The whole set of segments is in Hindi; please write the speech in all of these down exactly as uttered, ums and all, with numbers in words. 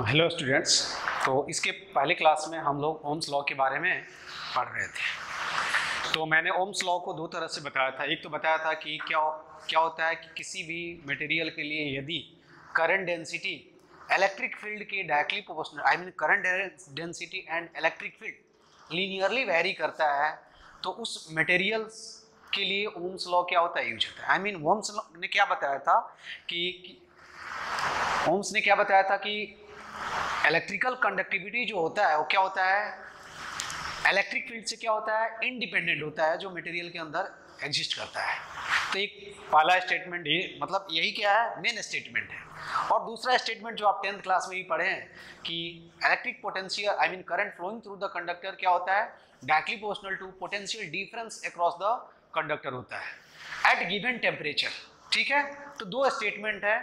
Hello students. तो इसके पहले क्लास में हम लोग ओम्स लॉ के बारे में पढ़ रहे थे। तो मैंने ओम्स लॉ को दो तरह से बताया था। एक तो बताया था कि क्या क्या होता है कि किसी भी मटेरियल के लिए यदि करंट डेंसिटी इलेक्ट्रिक फील्ड के directly proportional, I mean current density and electric field linearly vary करता है, तो उस मटेरियल्स के लिए ओम्स लॉ क्या होता है, यूज होता है। आई मीन ओम्स लॉ ने क्या बताया था कि ओम्स ने क्या बताया था कि इलेक्ट्रिकल कंडक्टिविटी जो होता है वो क्या होता है, इलेक्ट्रिक फील्ड से क्या होता है, इंडिपेंडेंट होता है, जो मटेरियल के अंदर एग्जिस्ट करता है। तो एक पहला स्टेटमेंट ये मतलब यही क्या है, मेन स्टेटमेंट है। और दूसरा स्टेटमेंट जो आप टेंथ क्लास में ही पढ़े हैं कि electric potential I mean current flowing through the conductor क्या होता है, directly proportional to potential difference across the conductor होता है एट गिवन टेम्परेचर। ठीक है, तो दो स्टेटमेंट है,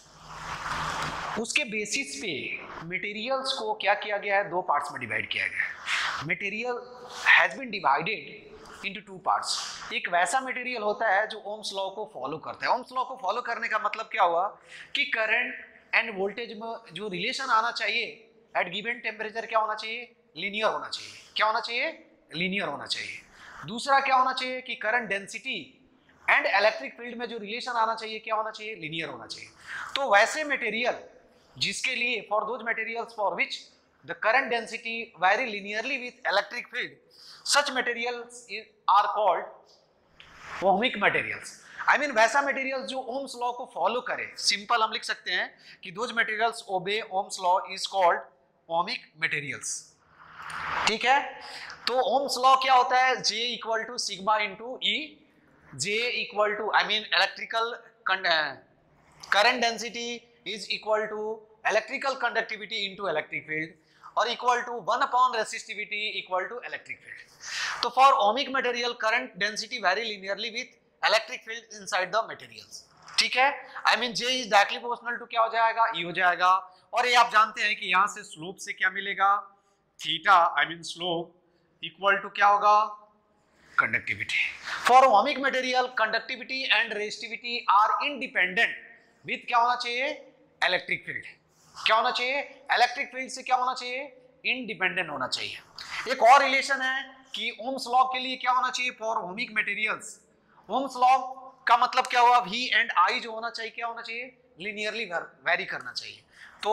उसके बेसिस पे मटेरियल्स को क्या किया गया है, दो पार्ट्स में डिवाइड किया गया है। Material has been divided into two parts. एक वैसा मटेरियल होता है जो ओम्स लॉ को फॉलो करता है। ओम्स लॉ को फॉलो करने का मतलब क्या हुआ कि करंट एंड वोल्टेज में जो रिलेशन आना चाहिए एट गिवन टेम्परेचर क्या होना चाहिए, लीनियर होना चाहिए। क्या होना चाहिए, लीनियर होना चाहिए। दूसरा क्या होना चाहिए कि current density and electric field में जो रिलेशन आना चाहिए क्या होना चाहिए, लीनियर होना चाहिए। तो वैसे मटेरियल जिसके लिए for those materials for which the current density vary linearly with electric field, such materials are called ohmic materials. I mean वैसा मटेरियल जो ओम्स लॉ को फॉलो करे। सिंपल हम लिख सकते हैं कि those materials obey Ohm's law is called ohmic materials. ठीक है, तो ओम्स लॉ क्या होता है, J equal to sigma into E. J equal to I mean electrical current density is equal to electrical conductivity into electric field or equal to one upon resistivity equal to electric field. तो for ohmic material current density vary linearly with electric field inside the materials. ठीक है, I mean J is directly proportional to क्या हो जाएगा, E हो जाएगा। और ये आप जानते हैं कि यहाँ से स्लोप से क्या मिलेगा, theta I mean slope equal to क्या होगा, conductivity. For ohmic material conductivity and resistivity are independent with क्या होना चाहिए, इलेक्ट्रिक फील्ड। क्या होना चाहिए, इलेक्ट्रिक फील्ड से क्या होना चाहिए, इंडिपेंडेंट होना चाहिए। एक और रिलेशन है कि ओम्स लॉ के लिए क्या होना चाहिए, for ohmic materials. Ohm's law का मतलब क्या हुआ, V एंड I जो होना चाहिए क्या होना चाहिए, लिनियरली वेरी करना चाहिए। तो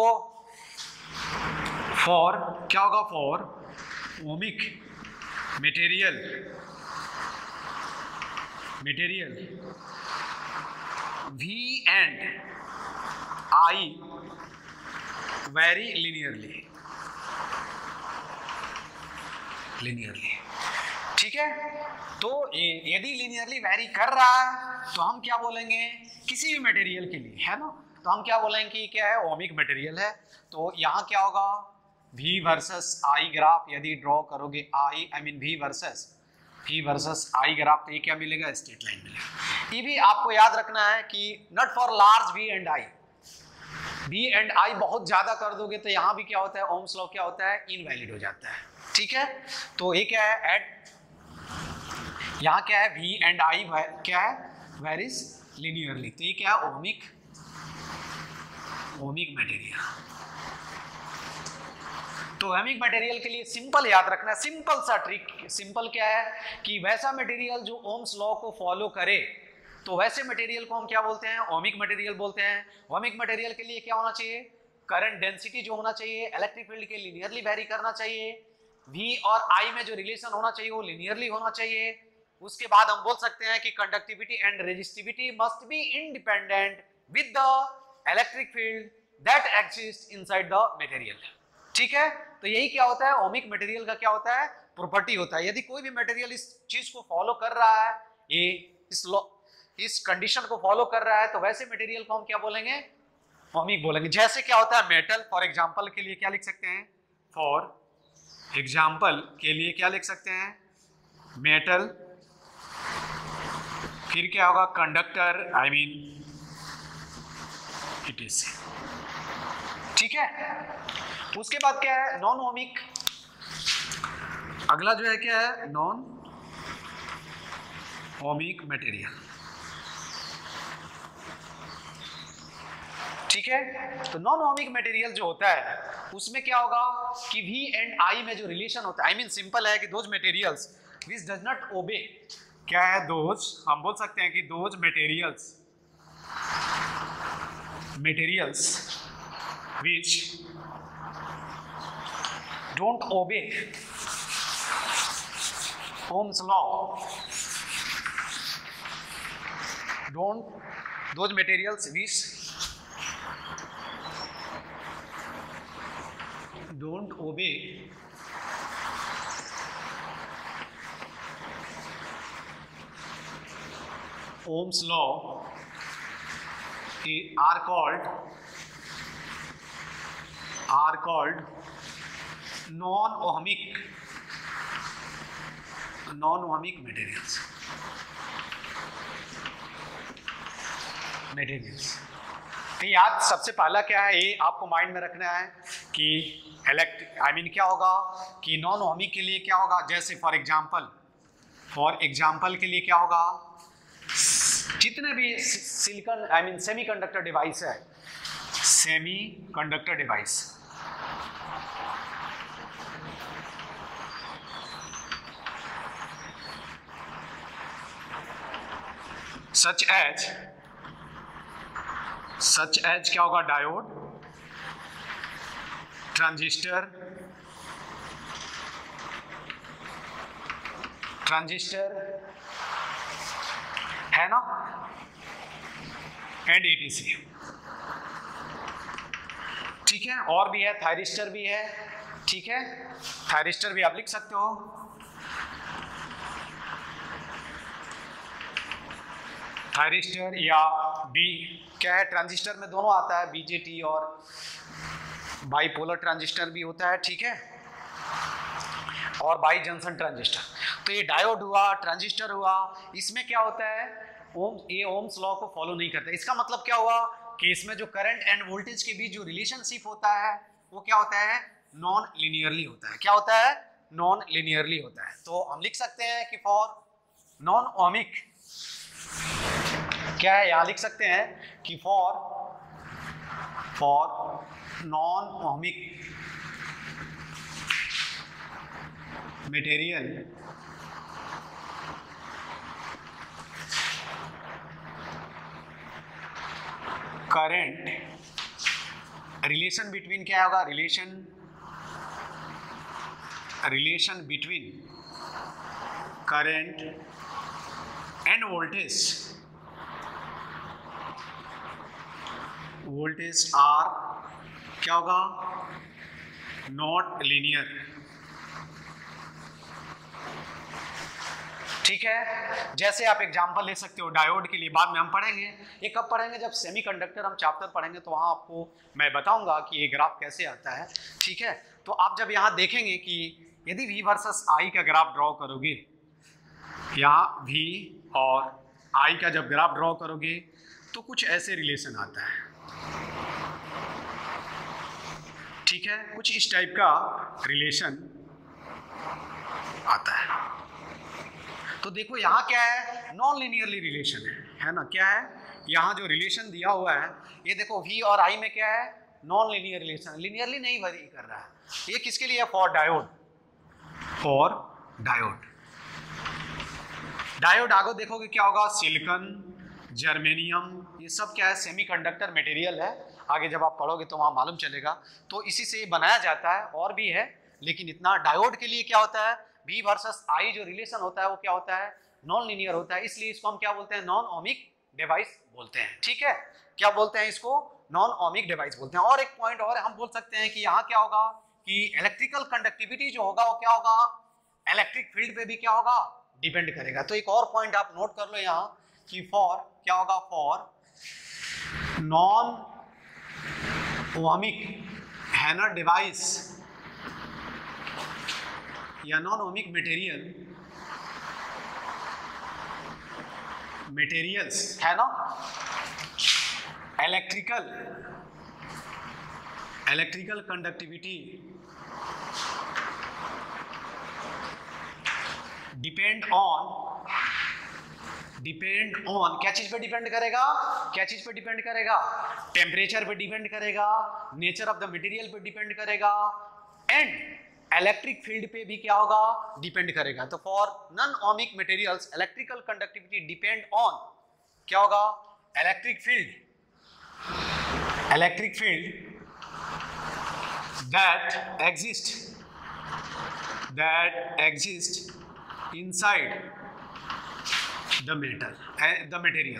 फॉर क्या होगा, for ohmic material material V and I vary linearly linearly ठीक है, तो यदि लिनियरली वेरी कर रहा है तो हम क्या बोलेंगे, किसी भी मटेरियल के लिए, है ना, तो हम क्या बोलेंगे कि क्या है, ओमिक मटेरियल है। तो यहाँ क्या होगा, V वर्सेस I ग्राफ यदि ड्रॉ करोगे, I I mean V versus V versus I graph, तो ये क्या मिलेगा, स्ट्रेट लाइन मिलेगा। ये भी आपको याद रखना है कि not for large V and I, V and I बहुत ज्यादा कर दोगे तो यहाँ भी क्या होता है, ओम्स लॉ क्या होता है, इनवैलिड हो जाता है। ठीक है, तो ये क्या है, एट यहाँ क्या है, V एंड I क्या है, वेरीज लिनियरली। तो ये क्या है, ओमिक ओमिक मटेरियल। तो ओमिक मटेरियल के लिए सिंपल याद रखना, सिंपल सा ट्रिक। सिंपल क्या है कि वैसा मटेरियल जो ओम्स लॉ को फॉलो करे, तो वैसे मटेरियल को हम क्या बोलते हैं, ओमिक मटेरियल बोलते हैं। ओमिक मटेरियल के लिए क्या होना चाहिए, करंट डेंसिटी जो होना चाहिए इलेक्ट्रिक फील्ड के लिनियरली वेरी करना चाहिए। V और I में जो रिलेशन होना चाहिए वो लिनियरली होना चाहिए। उसके बाद हम बोल सकते हैं कि conductivity and resistivity must be independent with the electric field that exist inside the material. ठीक है, तो यही क्या होता है, ओमिक मटेरियल का क्या होता है, प्रॉपर्टी होता है। यदि कोई भी मटेरियल इस चीज को फॉलो कर रहा है, ये इस लॉ इस कंडीशन को फॉलो कर रहा है, तो वैसे मटेरियल को हम क्या बोलेंगे, ओमिक बोलेंगे। जैसे क्या होता है, मेटल फॉर एग्जांपल के लिए क्या लिख सकते हैं, फॉर एग्जांपल के लिए क्या लिख सकते हैं, मेटल। फिर क्या होगा, conductor I mean it is. ठीक है, उसके बाद क्या है, नॉन ओमिक। अगला जो है क्या है, नॉन ओमिक मटेरियल। ठीक है। तो नॉन ओमिक मटेरियल जो होता है उसमें क्या होगा कि V एंड I में जो रिलेशन होता है, आई मीन सिंपल है कि those materials which does not obey, क्या है दोज, हम बोल सकते हैं कि those materials materials which don't obey Ohm's law, don't those materials which don't obey Ohm's law are called are called non-ohmic non-ohmic materials materials तो याद सबसे पहला क्या है, ये आपको माइंड में रखना है कि इलेक्ट्रिक आई मीन क्या होगा कि नॉन ओमिक के लिए क्या होगा, जैसे फॉर एग्जांपल फॉर एग्जांपल के लिए क्या होगा, जितने भी silicon I mean semiconductor device है, semiconductor device such as such as क्या होगा, डायोड, ट्रांजिस्टर ट्रांजिस्टर है ना, एंड एटीसी, ठीक है। और भी है, थायरिस्टर भी है, ठीक है, थायरिस्टर भी आप लिख सकते हो। थायरिस्टर या बी क्या है, ट्रांजिस्टर में दोनों आता है, बीजेटी और बाईपोलर ट्रांजिस्टर भी होता है, ठीक है, और बाई जंक्शन ट्रांजिस्टर। तो ये डायोड हुआ, ट्रांजिस्टर हुआ, इसमें क्या होता है, ओम ये ओम्स लॉ को फॉलो नहीं करता। इसका मतलब क्या हुआ कि इसमें जो करंट एंड वोल्टेज के बीच जो रिलेशनशिप होता है वो क्या होता है, नॉन लिनियरली होता है। क्या होता है, नॉन लिनियरली होता है। तो हम लिख सकते हैं कि फॉर नॉन ओमिक क्या है, यहां लिख सकते हैं कि for for non ohmic material current relation between क्या होगा, relation relation between current and voltage voltage are क्या होगा, नॉट लीनियर, ठीक है। जैसे आप एग्जांपल ले सकते हो डायोड के लिए, बाद में हम पढ़ेंगे, ये कब पढ़ेंगे, जब सेमीकंडक्टर हम चैप्टर पढ़ेंगे तो वहां आपको मैं बताऊंगा कि ये ग्राफ कैसे आता है, ठीक है। तो आप जब यहाँ देखेंगे कि यदि V वर्सेस I का ग्राफ ड्रॉ करोगे, यहाँ V और I का जब ग्राफ ड्रॉ करोगे तो कुछ ऐसे रिलेशन आता है, ठीक है, कुछ इस टाइप का रिलेशन आता है। तो देखो यहाँ क्या है, नॉन लिनियरली रिलेशन है, है ना, क्या है, यहाँ जो रिलेशन दिया हुआ है ये देखो V और I में क्या है, नॉन लिनियर रिलेशन, लिनियरली नहीं वरी कर रहा है। ये किसके लिए है, for diode, for diode diode आगे देखोगे क्या होगा, सिलिकॉन, जर्मेनियम, ये सब क्या है, सेमीकंडक्टर मटेरियल है। आगे जब आप पढ़ोगे तो वहां मालूम चलेगा। तो इसी से बनाया जाता है, और भी है, लेकिन इतना डायोड के लिए क्या होता है, V वर्सेस I जो रिलेशन होता है वो क्या होता है, नॉन लिनियर होता है, इसलिए इसको हम क्या बोलते हैं, नॉन ओमिक डिवाइस बोलते हैं, ठीक है। क्या बोलते हैं इसको, नॉन ओमिक डिवाइस बोलते हैं। और एक पॉइंट और हम बोल सकते हैं कि यहाँ क्या होगा कि इलेक्ट्रिकल कंडक्टिविटी जो होगा वो क्या होगा, इलेक्ट्रिक फील्ड पे भी क्या होगा, डिपेंड करेगा। तो एक और पॉइंट आप नोट कर लो यहाँ कि फॉर क्या होगा, फॉर नॉन ओमिक है ना डिवाइस या नॉन ओमिक मटेरियल मटेरियल्स है ना, electrical electrical conductivity depend on depend on, क्या चीज पे डिपेंड करेगा, क्या चीज पे डिपेंड करेगा, टेम्परेचर पे डिपेंड करेगा, नेचर ऑफ द मटेरियल पे डिपेंड करेगा, एंड इलेक्ट्रिक फील्ड पे भी क्या होगा, डिपेंड करेगा। तो for non ohmic materials electrical conductivity depend on क्या होगा, electric field, electric field that exist that exist inside the metal the material।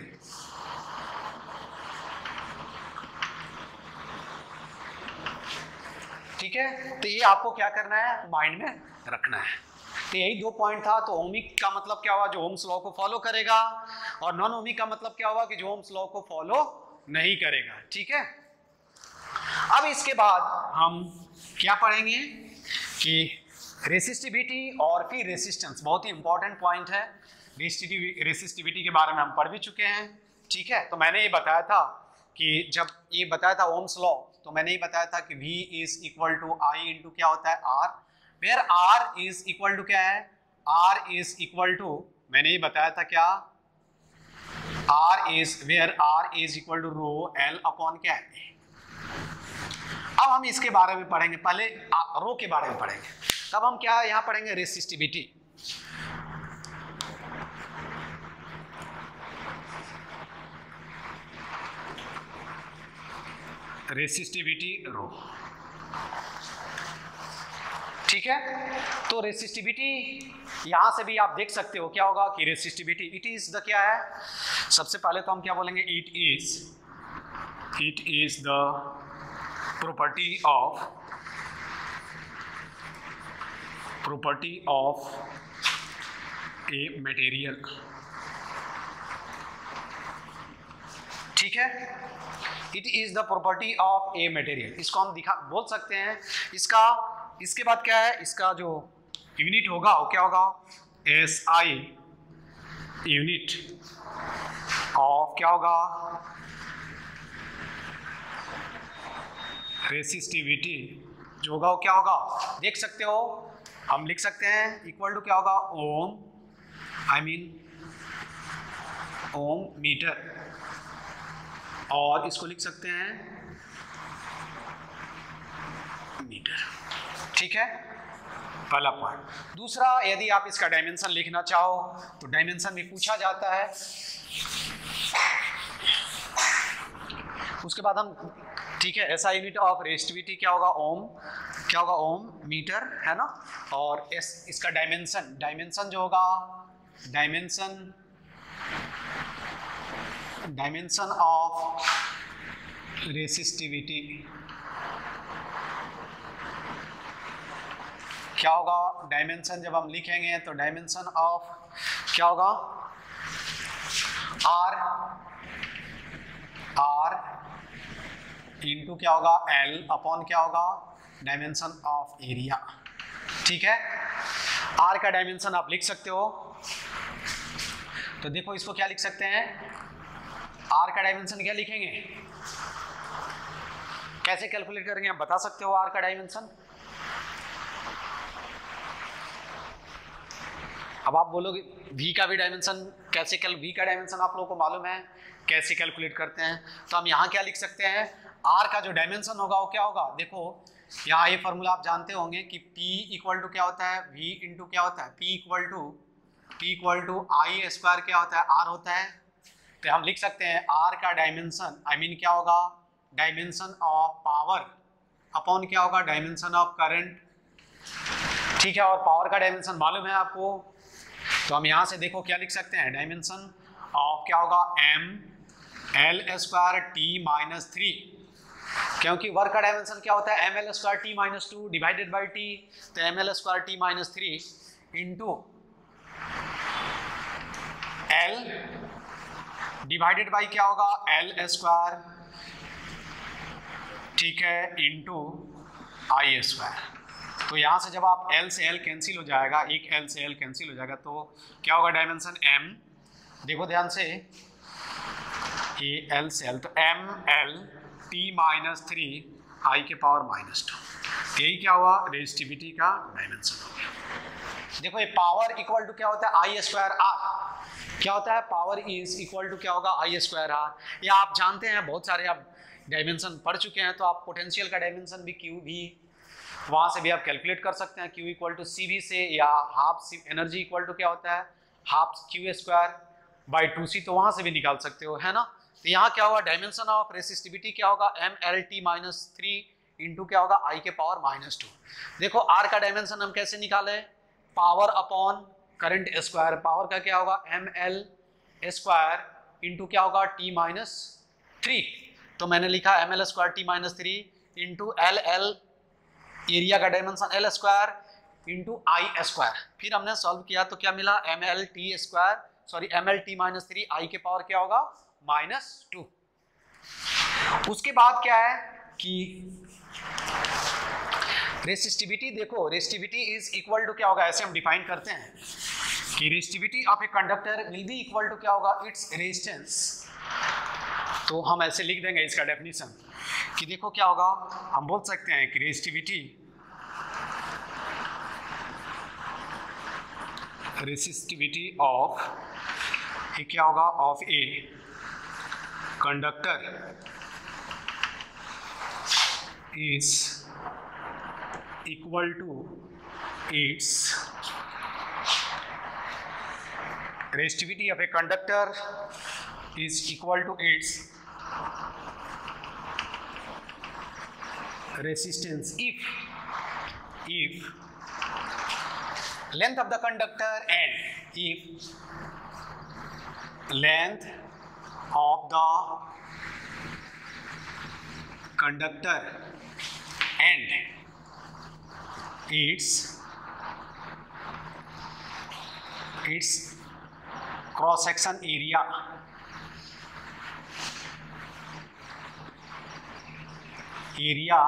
ठीक है, तो ये आपको क्या करना है, माइंड में रखना है। तो यही दो पॉइंट था। तो ओमिक का मतलब क्या हुआ, जो ओम्स लॉ को फॉलो करेगा, और नॉन ओमिक का मतलब क्या हुआ कि जो ओम्स लॉ को फॉलो नहीं करेगा। ठीक है, अब इसके बाद हम क्या पढ़ेंगे कि रेसिस्टिविटी और फिर रेसिस्टेंस, बहुत ही इंपॉर्टेंट पॉइंट है। रेसिस्टिविटी के बारे में हम पढ़ भी चुके हैं। ठीक है, तो मैंने ये बताया था कि जब ये बताया था ओम्स लॉ, तो मैंने ये बताया था कि V is equal to I into क्या होता है R, where R is equal to क्या है, R इज इक्वल टू, मैंने ये बताया था क्या, R is where R is equal to rho L upon क्या है। अब हम इसके बारे में पढ़ेंगे, पहले रो के बारे में पढ़ेंगे, तब हम क्या यहां पढ़ेंगे, रेसिस्टिविटी। Resistivity rho. ठीक है, तो रेसिस्टिविटी यहां से भी आप देख सकते हो क्या होगा कि रेसिस्टिविटी इट इज द क्या है, सबसे पहले तो हम क्या बोलेंगे, it is it is the property of property of a material। ठीक है, it is the property of a material, इसको हम दिखा बोल सकते हैं। इसका इसके बाद क्या है, इसका जो यूनिट होगा वो क्या होगा, एस आई यूनिट ऑफ क्या होगा, रेसिस्टिविटी जो होगा वो क्या होगा, देख सकते हो, हम लिख सकते हैं इक्वल टू क्या होगा, ओम, आई मीन ओम मीटर, और इसको लिख सकते हैं मीटर। ठीक है, पहला पॉइंट। दूसरा, यदि आप इसका डायमेंशन लिखना चाहो तो डायमेंशन भी पूछा जाता है। उसके बाद हम, ठीक है, ऐसा यूनिट ऑफ रेसिस्टिविटी क्या होगा, ओम, क्या होगा, ओम मीटर, है ना। और इस, इसका डायमेंशन, डायमेंशन जो होगा, डायमेंशन डायमेंशन ऑफ रेसिस्टिविटी क्या होगा, डायमेंशन जब हम लिखेंगे तो डायमेंशन ऑफ क्या होगा, आर आर इंटू क्या होगा, L अपॉन क्या होगा, डायमेंशन ऑफ एरिया। ठीक है, R का डायमेंशन आप लिख सकते हो, तो देखो इसको क्या लिख सकते हैं, R का डायमेंशन क्या लिखेंगे, कैसे कैलकुलेट करेंगे, आप बता सकते हो R का डायमेंशन। अब आप बोलोगे V का भी डायमेंशन कैसे, कैल V का डायमेंशन आप लोगों को मालूम है कैसे कैलकुलेट करते हैं, तो हम यहाँ क्या लिख सकते हैं, R का जो डायमेंशन होगा वो क्या होगा, देखो यहाँ ये फॉर्मूला आप जानते होंगे कि P इक्वल टू क्या होता है, V इंटू क्या होता है, P equal to P equal to I square क्या होता है, R होता है। तो हम लिख सकते हैं R का डायमेंशन, आई मीन क्या होगा, डायमेंशन ऑफ पावर अपॉन क्या होगा, डायमेंशन ऑफ करंट। ठीक है, और पावर का डायमेंशन मालूम है आपको, तो हम यहाँ से देखो क्या लिख सकते हैं, डायमेंशन ऑफ क्या होगा, M L square T minus three, क्योंकि वर्क का डायमेंशन क्या होता है, M L square T minus two divided by T, तो M L square T minus three into L divided by क्या होगा, एल स्क्वायर, ठीक है, इंटू आई स्क्वायर। तो यहाँ से जब आप L से L कैंसिल हो जाएगा, एक L से L कैंसिल हो जाएगा, तो क्या होगा, डायमेंशन M, देखो ध्यान से, ए L से L, तो M L T minus three I के पावर माइनस टू, यही क्या हुआ, रेजिस्टिविटी का डायमेंशन हो गया। देखो ये पावर इक्वल टू क्या होता है, आई स्क्वायर आर, क्या होता है, पावर इज इक्वल टू क्या होगा, आई स्क्वायर आर। या आप जानते हैं बहुत सारे आप डायमेंशन पढ़ चुके हैं, तो आप पोटेंशियल का डायमेंशन भी क्यू भी वहां से भी आप कैलकुलेट कर सकते हैं, Q equal to C V से, या हाफ एनर्जी इक्वल टू क्या होता है, half Q square by two C, तो वहां से भी निकाल सकते हो, है ना। तो यहाँ क्या होगा, डायमेंशन ऑफ रेसिस्टिविटी क्या होगा, M L T minus three into क्या होगा, आई के पावर माइनस टू। देखो आर का डायमेंशन हम कैसे निकाले, power upon current square, power का क्या होगा, एम एल स्क्वायर इंटू क्या होगा, टी माइनस थ्री। तो मैंने लिखा M L square T minus three into L L area का dimension L square into I square. फिर हमने सॉल्व किया तो क्या मिला, M L T square sorry M L T minus three, I के पावर क्या होगा, माइनस टू। उसके बाद क्या है कि रेसिस्टिविटी, देखो रेसिस्टिविटी इज इक्वल टू क्या होगा, ऐसे हम डिफाइन करते हैं कि resistivity of a conductor will be equal to क्या होगा, इट्स रेजिस्टेंस। तो हम ऐसे लिख देंगे इसका डेफिनेशन कि देखो क्या होगा, हम बोल सकते हैं कि रेसिस्टिविटी रेसिस्टिविटी ऑफ ए क्या होगा, of a conductor is equal to its resistivity of a conductor is equal to its resistance if if length of the conductor and if length of the conductor and its its cross section area area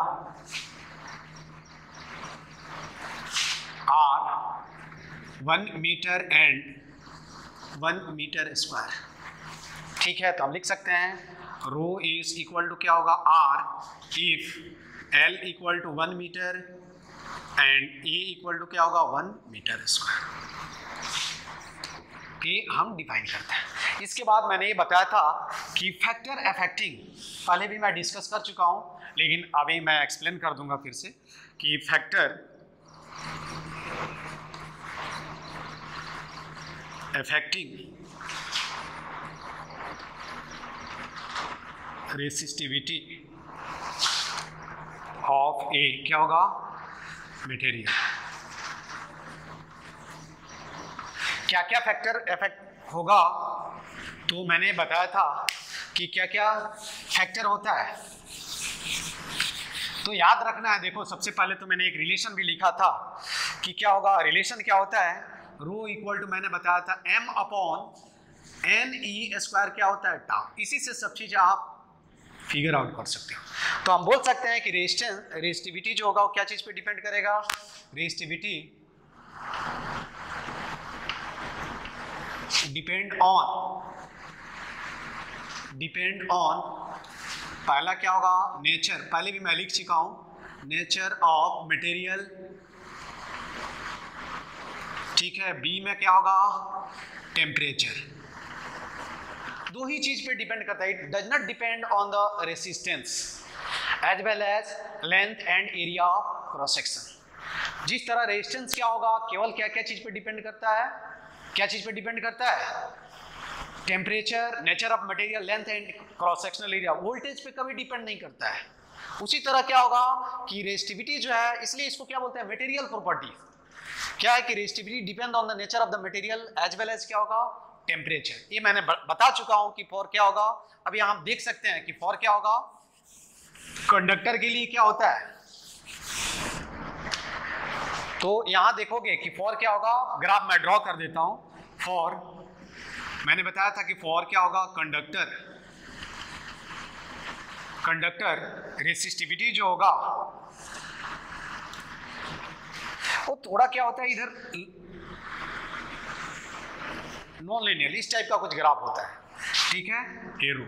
are one meter and one meter square। ठीक है, तो हम लिख सकते हैं रो इज इक्वल टू क्या होगा, R if L equal to one metre and A equal to क्या होगा, वन मीटर स्क्वायर। ये हम डिफाइन करते हैं। इसके बाद मैंने ये बताया था कि फैक्टर अफेक्टिंग, पहले भी मैं डिस्कस कर चुका हूँ लेकिन अभी मैं एक्सप्लेन कर दूंगा फिर से कि factor affecting resistivity of a क्या होगा, मटेरियल। क्या क्या फैक्टर इफेक्ट होगा, तो मैंने बताया था कि क्या क्या फैक्टर होता है, तो याद रखना है। देखो सबसे पहले तो मैंने एक रिलेशन भी लिखा था कि क्या होगा, रिलेशन क्या होता है, रो इक्वल टू मैंने बताया था M upon N E square क्या होता है, टाउ। इसी से सब चीज़ आप फिगर आउट कर सकते हो। तो हम बोल सकते हैं कि रेजिस्टेंस रेजिस्टिविटी जो होगा वो क्या चीज़ पे डिपेंड करेगा, resistivity depend on depend on पहला क्या होगा, नेचर, पहले भी मैं लिख चुका हूं, नेचर ऑफ मटेरियल। ठीक है, बी में क्या होगा, टेम्परेचर। दो ही चीज पे डिपेंड करता है, it does not depend on the resistance as well as length and area of cross section. जिस तरह रेजिस्टेंस क्या होगा, केवल क्या क्या चीज पे डिपेंड करता है, क्या चीज पे डिपेंड करता है, temperature, nature of material, length and cross sectional area. Voltage पे कभी डिपेंड नहीं करता है। उसी तरह क्या होगा कि रेजिस्टिविटी जो है, इसलिए इसको क्या बोलते हैं, मटेरियल प्रॉपर्टी। क्या है कि resistivity depend on the nature of the material as well as क्या होगा, टेम्परेचर। ये मैंने बता चुका हूं कि फॉर क्या होगा। अब यहां आप देख सकते हैं कि फॉर क्या होगा, कंडक्टर के लिए क्या होता है, तो यहां देखोगे कि फॉर क्या होगा, ग्राफ मैं ड्रॉ कर देता हूं। फॉर मैंने बताया था कि फॉर क्या होगा, कंडक्टर कंडक्टर रेसिस्टिविटी जो होगा वो थोड़ा क्या होता है, इधर नॉन लिनियर इस टाइप का कुछ ग्राफ होता है। ठीक है, एरो।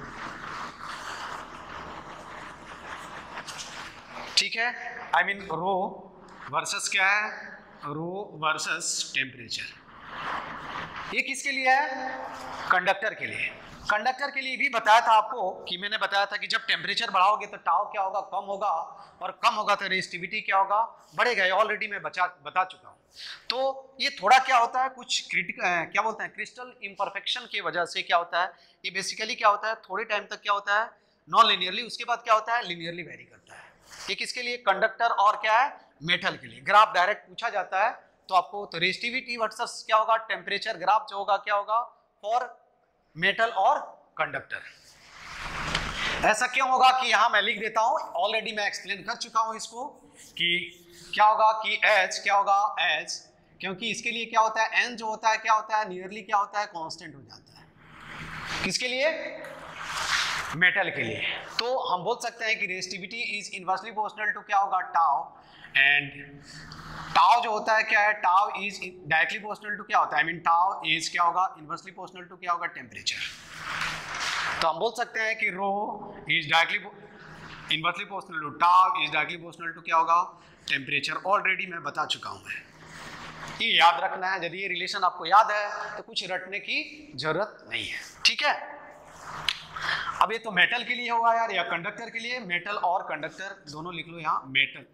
ठीक है, आई मीन रो वर्सेस क्या है, रो वर्सेस टेम्परेचर। ये किसके लिए है? कंडक्टर के लिए। कंडक्टर के लिए भी बताया था आपको कि मैंने बताया था कि जब टेम्परेचर बढ़ाओगे तो टाउ क्या होगा? कम होगा, और कम होगा तो रेजिस्टिविटी क्या होगा? बढ़ेगा। ऑलरेडी मैं बचा बता चुका हूँ। तो ये थोड़ा क्या होता है, कुछ क्रिटिकल क्या बोलते हैं, क्रिस्टल इम्परफेक्शन की वजह से क्या होता है, ये बेसिकली क्या होता है, थोड़े टाइम तक क्या होता है, नॉन लिनियरली, उसके बाद क्या होता है, लिनियरली वेरी करता है। ये किसके लिए? कंडक्टर और क्या है, मेटल के लिए। ग्राफ डायरेक्ट पूछा जाता है तो आपको, तो रेजिस्टिविटी वर्सेस क्या होगा, टेम्परेचर ग्राफ जो होगा क्या होगा, फॉर मेटल और कंडक्टर। ऐसा क्यों होगा कि यहां मैं लिख देता हूं, ऑलरेडी मैं एक्सप्लेन कर चुका हूं इसको, कि क्या होगा कि H क्या होगा, H, क्योंकि इसके लिए क्या होता है, N जो होता है क्या होता है, नियरली क्या होता है, कांस्टेंट हो जाता है। किसके लिए? मेटल के लिए। तो हम बोल सकते हैं कि resistivity is inversely proportional to क्या होगा, टाउ, एंड टाउ जो होता है क्या है, tau is directly proportional to क्या होता है, आई मीन टाउ इज क्या होगा, इनवर्सली प्रोपोर्शनल टू क्या होगा, टेम्परेचर। तो हम बोल सकते हैं कि rho is directly inversely proportional to tau is directly proportional to क्या होगा, टेम्परेचर। ऑलरेडी मैं बता चुका हूं मैं, ये याद रखना है। यदि ये रिलेशन आपको याद है तो कुछ रटने की जरूरत नहीं है, ठीक है। अब ये तो मेटल के लिए होगा यार, या कंडक्टर के लिए, मेटल और कंडक्टर दोनों लिख लो यहां, मेटल।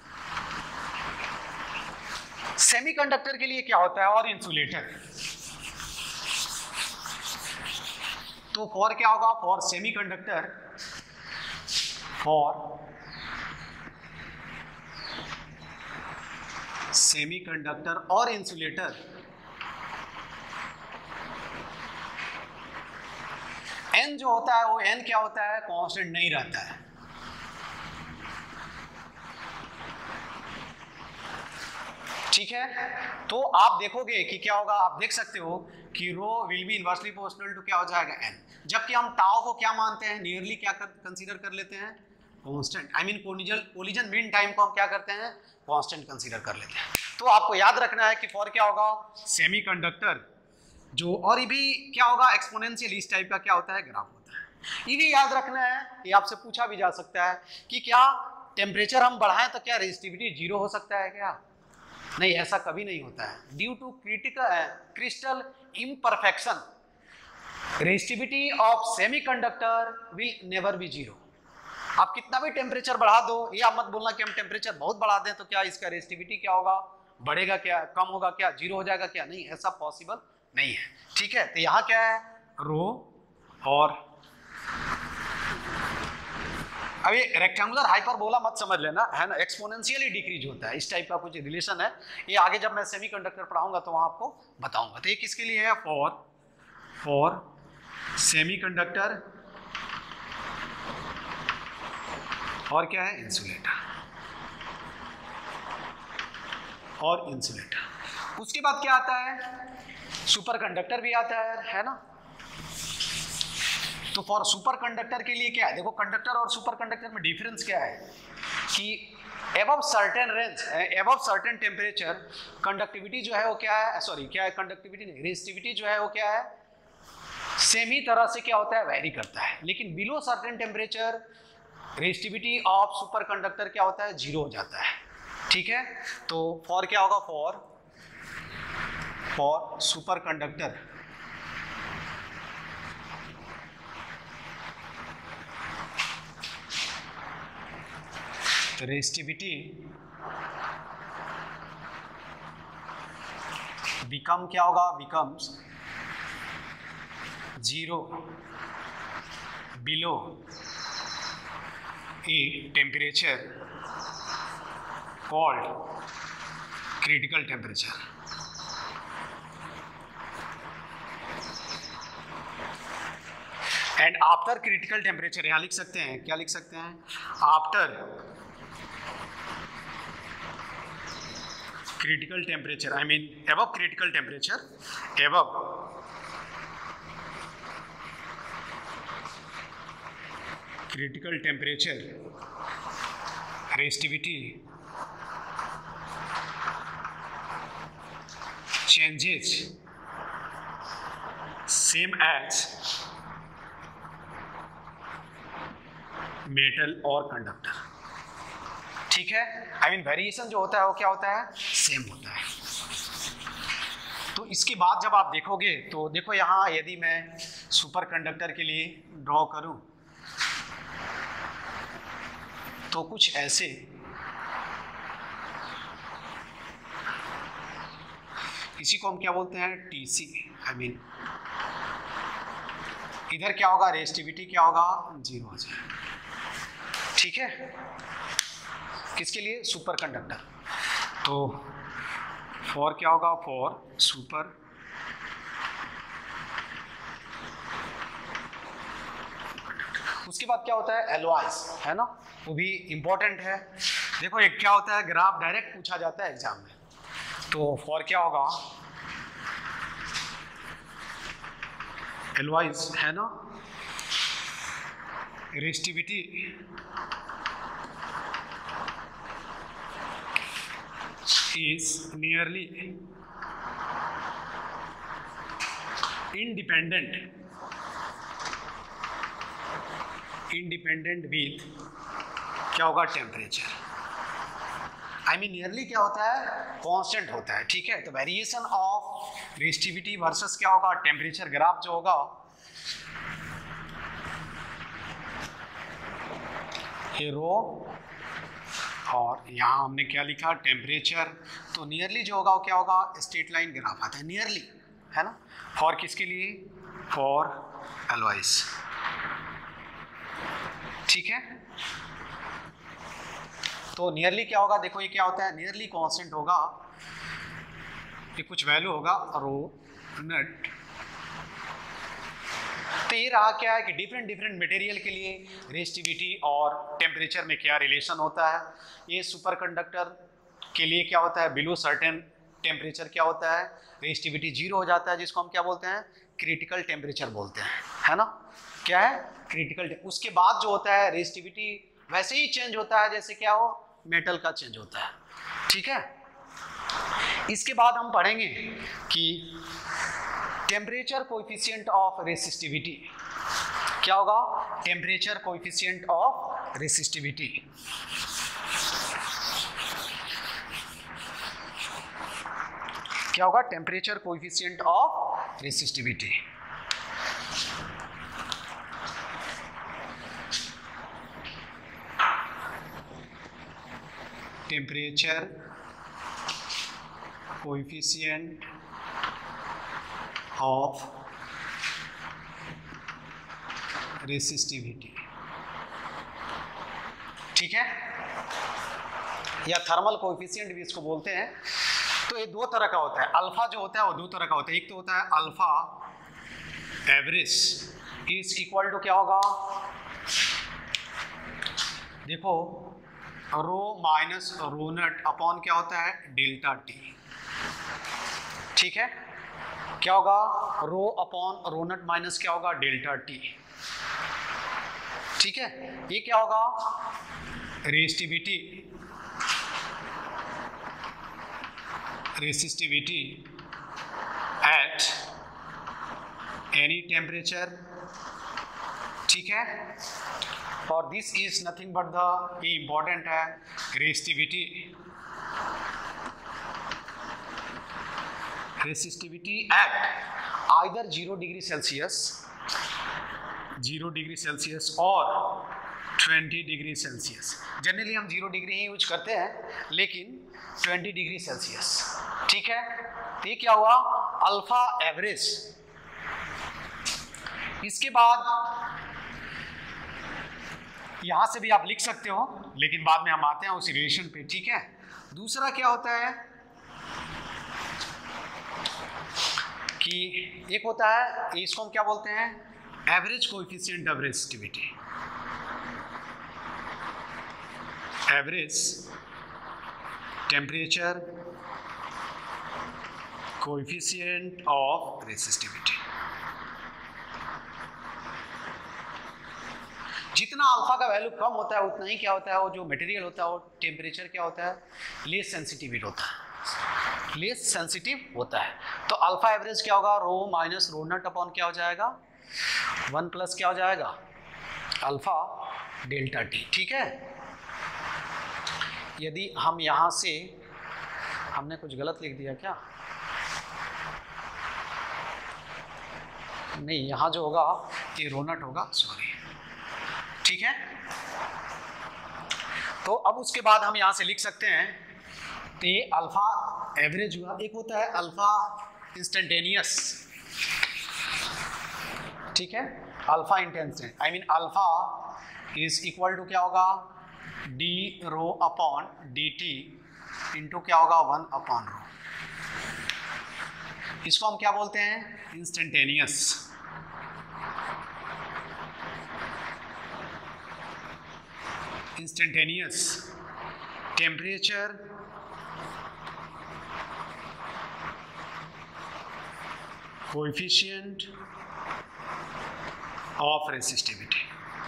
सेमीकंडक्टर के लिए क्या होता है, और इंसुलेटर। तो फॉर क्या होगा, फॉर सेमीकंडक्टर, फॉर सेमीकंडक्टर और इंसुलेटर, N जो होता है वो N क्या होता है, कांस्टेंट नहीं रहता है। ठीक है, तो आप देखोगे कि क्या होगा, आप देख सकते हो कि rho will be inversely proportional to क्या हो जाएगा, N, जबकि हम टाउ को क्या मानते हैं, नियरली क्या कंसीडर कर लेते हैं, constant, I mean collision collision mean time को हम क्या करते हैं, कांस्टेंट कंसीडर कर लेते हैं। तो आपको याद रखना है कि फॉर क्या होगा, सेमीकंडक्टर जो, और ये भी क्या होगा, एक्सपोनेंशियल इस टाइप का क्या होता है, ग्राफ होता है। ये भी याद रखना है, ये आपसे पूछा भी जा सकता है कि क्या टेम्परेचर हम बढ़ाएं तो क्या रेजिस्टिविटी जीरो हो सकता है क्या? नहीं, ऐसा कभी नहीं होता है। Due to critical crystal imperfection, resistivity of semiconductor will never be zero. आप कितना भी टेम्परेचर बढ़ा दो, ये आप मत बोलना कि हम टेम्परेचर बहुत बढ़ा दें तो क्या इसका रेजिस्टिविटी क्या होगा, बढ़ेगा क्या, कम होगा क्या, जीरो हो जाएगा क्या? नहीं, ऐसा पॉसिबल नहीं है। ठीक है, तो यहां क्या है, रो, और अभी रेक्टेंगुलर हाइपरबोला मत समझ लेना, है ना, एक्सपोनेंशियली डिक्रीज होता है, इस टाइप का कुछ रिलेशन है। ये आगे जब मैं सेमीकंडक्टर पढ़ाऊंगा तो वहां आपको बताऊंगा। तो ये किसके लिए है, फॉर फॉर सेमीकंडक्टर, और क्या है, इंसुलेटर, और इंसुलेटर। उसके बाद क्या आता है, सुपर कंडक्टर भी आता है, है ना। तो फॉर सुपर कंडक्टर के लिए क्या है, देखो कंडक्टर और सुपर कंडक्टर में डिफरेंस क्या है कि above certain range, above certain temperature, conductivity जो है वो क्या है, सॉरी क्या है, कंडक्टिविटी नहीं, रेजिस्टिविटी जो है वो क्या है, सेम ही तरह से क्या होता है, वेरी करता है। लेकिन below certain temperature resistivity of superconductor क्या होता है, जीरो हो जाता है। ठीक है, तो फॉर क्या होगा, for for superconductor resistivity become क्या होगा, becomes zero below a temperature called critical temperature. And after critical temperature, यहां लिख सकते हैं, क्या लिख सकते हैं, after critical temperature, I mean above critical temperature, above critical temperature resistivity changes same as metal or conductor। ठीक है, आई मीन वेरिएशन जो होता है वो क्या होता है, सेम होता है। तो इसके बाद जब आप देखोगे तो देखो यहाँ यदि मैं सुपर कंडक्टर के लिए ड्रॉ करूं तो कुछ ऐसे इसी को हम क्या बोलते हैं, टीसी। आई मीन इधर क्या होगा, रेजिस्टिविटी क्या होगा, जीरो हो जाए। ठीक है, किसके लिए, सुपर कंडक्टर। तो फॉर क्या होगा, फॉर सुपर उसके बाद क्या होता है, एलओआईस, है ना, वो भी इंपॉर्टेंट है। देखो एक क्या होता है, ग्राफ डायरेक्ट पूछा जाता है एग्जाम में। तो फॉर क्या होगा, एलओआईस, है ना, resistivity is nearly independent independent with क्या होगा, टेम्परेचर। आई मीन नियरली क्या होता है, कांस्टेंट होता है। ठीक है, तो वेरिएशन ऑफ रेजिस्टिविटी वर्सेस क्या होगा, टेम्परेचर ग्राफ जो होगा ये रो, और यहाँ हमने क्या लिखा, टेम्परेचर। तो नियरली जो होगा वो क्या होगा, स्ट्रेट लाइन ग्राफ आता है नियरली, है ना। फॉर किसके लिए, फॉर एलओआईस। ठीक है, तो नियरली क्या होगा, देखो ये क्या होता है, नियरली कांस्टेंट होगा, ये कुछ वैल्यू होगा रो नट। तो ये रहा क्या है कि डिफरेंट डिफरेंट मटेरियल के लिए रेजिस्टिविटी और टेम्परेचर में क्या रिलेशन होता है। ये सुपर कंडक्टर के लिए क्या होता है, बिलो सर्टेन टेम्परेचर क्या होता है, रेजिस्टिविटी जीरो हो जाता है, जिसको हम क्या बोलते हैं, क्रिटिकल टेम्परेचर बोलते हैं, है ना। क्या है, क्रिटिकल। उसके बाद जो होता है रेजिस्टिविटी वैसे ही चेंज होता है जैसे क्या हो, मेटल का चेंज होता है। ठीक है, इसके बाद हम पढ़ेंगे कि टेम्परेचर कोएफिशिएंट ऑफ रेसिस्टिविटी क्या होगा, टेम्परेचर कोएफिशिएंट ऑफ रेसिस्टिविटी। क्या होगा, temperature coefficient of resistivity. Temperature coefficient of resistivity. ठीक है, या थर्मल कोएफिशिएंट भी इसको बोलते हैं। तो ये दो तरह का होता है, अल्फा जो होता है वो दो तरह का होता है। एक तो होता है alpha average is equal to क्या होगा, देखो रो माइनस रो नट अपॉन क्या होता है, डेल्टा टी। ठीक है, क्या होगा, रो अपॉन रो नट माइनस क्या होगा, डेल्टा टी। ठीक है, ये क्या होगा, resistivity resistivity at any temperature. ठीक है, और this is nothing but the, ये इंपॉर्टेंट है, resistivity resistivity at either zero degree Celsius zero degree Celsius और ट्वेंटी डिग्री सेल्सियस। जनरली हम जीरो डिग्री ही यूज करते हैं, लेकिन ट्वेंटी डिग्री सेल्सियस। ठीक है, तो ये क्या हुआ, अल्फा एवरेज। इसके बाद यहां से भी आप लिख सकते हो, लेकिन बाद में हम आते हैं उस रिलेशन पे। ठीक है, दूसरा क्या होता है कि एक होता है, इसको हम क्या बोलते हैं, average coefficient of resistivity. Average temperature coefficient of resistivity. जितना अल्फा का वैल्यू कम होता है उतना ही क्या होता है, वो जो मटेरियल होता है वो टेम्परेचर क्या होता है, लेस सेंसिटिव होता है, लेस सेंसिटिव होता है। तो अल्फा एवरेज क्या होगा, रो माइनस रो नट अपॉन क्या हो जाएगा, वन प्लस क्या हो जाएगा, अल्फा डेल्टा टी। ठीक है, यदि हम यहाँ से, हमने कुछ गलत लिख दिया क्या, नहीं, यहाँ जो होगा ये रो नॉट होगा, सॉरी, ठीक है। तो अब उसके बाद हम यहाँ से लिख सकते हैं, तो ये अल्फा एवरेज हुआ, एक होता है अल्फा इंस्टेंटेनियस, ठीक है, alpha instantaneous, I mean alpha is equal to क्या होगा, d rho upon d T into क्या होगा, वन अपॉन रो। इसको हम क्या बोलते हैं, instantaneous. Instantaneous temperature coefficient of resistivity.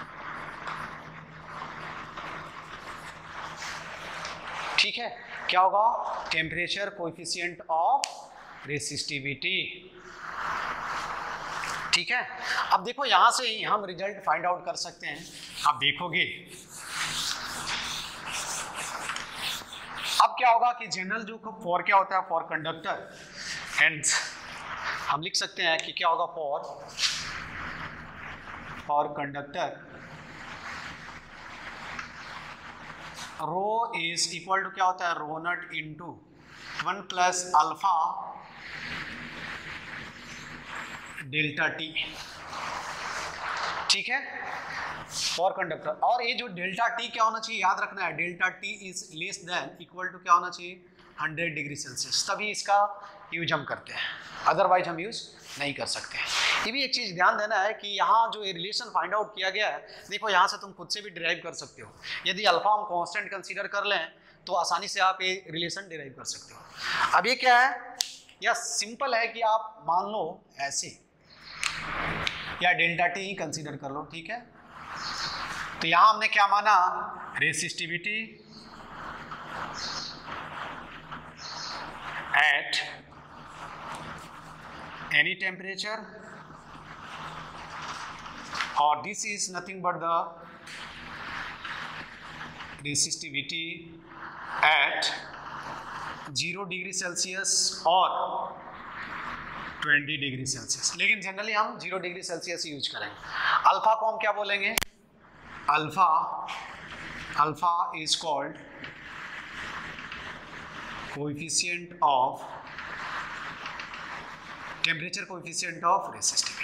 ठीक है, क्या होगा, टेम्परेचर कोएफिशिएंट ऑफ रेसिस्टिविटी, ठीक है। अब देखो यहां से ही हम रिजल्ट फाइंड आउट कर सकते हैं। आप देखोगे अब क्या होगा कि जनरल जो फॉर क्या होता है, फॉर कंडक्टर, एंड हम लिख सकते हैं कि क्या होगा, for for conductor rho is equal to क्या होता है, rho naught into one plus alpha delta T, ठीक है, फॉर कंडक्टर। और ये जो डेल्टा टी क्या होना चाहिए, याद रखना है, delta T is less than equal to क्या होना चाहिए, हंड्रेड डिग्री सेल्सियस, तभी इसका यूज हम करते हैं, अदरवाइज हम यूज नहीं कर सकते। ये भी एक चीज ध्यान देना है कि यहाँ जो ये रिलेशन फाइंड आउट किया गया है, देखो यहाँ से तुम खुद से भी डिराइव कर सकते हो। यदि अल्फा हम कांस्टेंट कंसीडर कर लें तो आसानी से आप ये रिलेशन डिराइव कर सकते हो। अब ये क्या है, या सिंपल है कि आप मान लो ऐसे, या डेल्टा टी ही कंसीडर कर लो, ठीक है। तो यहां हमने क्या माना, रेसिस्टिविटी एट एनी टेम्परेचर, और this is nothing but the resistivity at zero degree Celsius और ट्वेंटी डिग्री सेल्सियस, लेकिन जनरली हम जीरो डिग्री सेल्सियस यूज करेंगे। अल्फा को हम क्या बोलेंगे, alpha alpha is called coefficient of temperature coefficient of resistivity.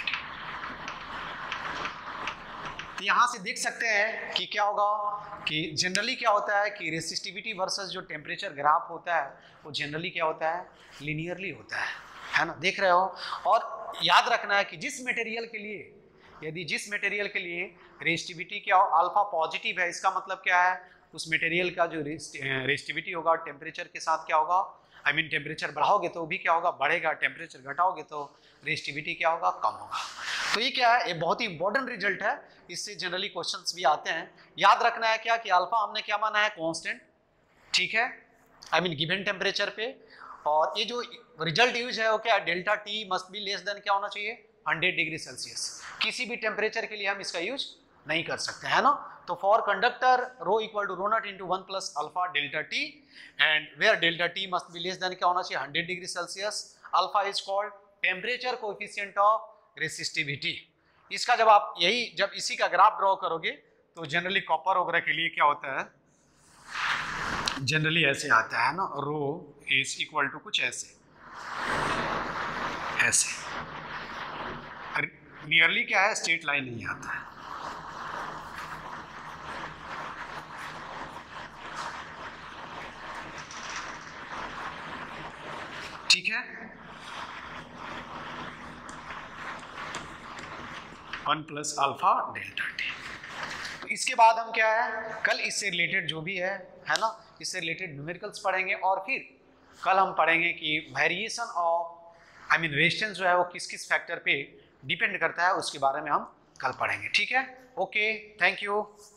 तो यहां से देख सकते हैं कि क्या होगा कि जनरली क्या होता है कि रेसिस्टिविटी वर्सेस जो टेम्परेचर ग्राफ होता है वो जनरली क्या होता है, लीनियरली होता है, है ना, देख रहे हो। और याद रखना है कि जिस मटेरियल के लिए, यदि जिस मटेरियल के लिए रेसिस्टिविटी क्या हो, अल्फा पॉजिटिव है, इसका मतलब क्या है, उस मटेरियल का जो रेसिस्टिविटी होगा टेम्परेचर के साथ क्या होगा, आई मीन टेम्परेचर बढ़ाओगे तो भी क्या होगा, बढ़ेगा, टेम्परेचर घटाओगे तो रेसिस्टिविटी क्या होगा, कम होगा। तो ये क्या है, ये बहुत ही इंपॉर्टेंट रिजल्ट है, इससे जनरली क्वेश्चंस भी आते हैं। याद रखना है क्या कि अल्फा हमने क्या माना है, कांस्टेंट, ठीक है, आई मीन गिवन टेम्परेचर पे, और ये जो रिजल्ट यूज है वो क्या, delta T must be less than क्या होना चाहिए, हंड्रेड डिग्री सेल्सियस। किसी भी टेम्परेचर के लिए हम इसका यूज नहीं कर सकते, है ना। तो for conductor rho equal to rho naught into one plus alpha delta T, and where delta T must be less than क्या होना चाहिए, hundred degree Celsius. Alpha is called temperature coefficient of resistivity. इसका जब आप यही जब इसी का ग्राफ ड्रॉ करोगे तो जनरली कॉपर वगैरह के लिए क्या होता है, जनरली ऐसे आता है ना, रो इज इक्वल टू कुछ ऐसे ऐसे, नियरली क्या है, स्ट्रेट लाइन नहीं आता है। ठीक है, one plus alpha delta T. तो इसके बाद हम क्या है, कल इससे रिलेटेड जो भी है है ना, इससे रिलेटेड न्यूमेरिकल्स पढ़ेंगे, और फिर कल हम पढ़ेंगे कि variation of I mean resistance जो है वो किस किस फैक्टर पे डिपेंड करता है, उसके बारे में हम कल पढ़ेंगे। ठीक है, ओके, थैंक यू।